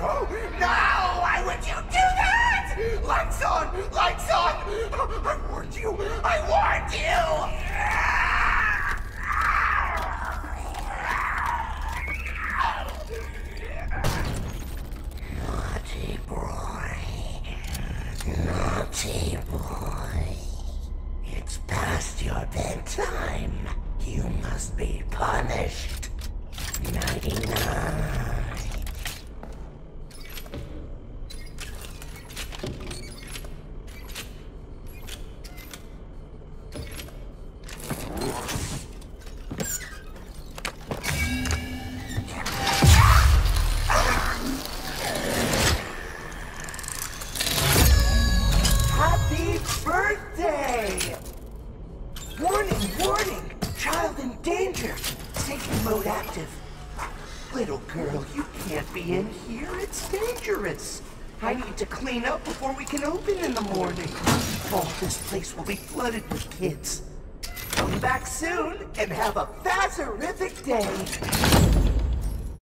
No! Why would you do that? Lights on! Lights on! I warned you! I warned you! Naughty boy. Naughty boy. It's past your bedtime. You must be punished. Nighty-night. Happy birthday! Warning, warning! Child in danger! Safety mode active. Little girl, you can't be in here. It's dangerous. I need to clean up before we can open in the morning. Oh, this place will be flooded with kids. Come back soon and have a Fazerific day.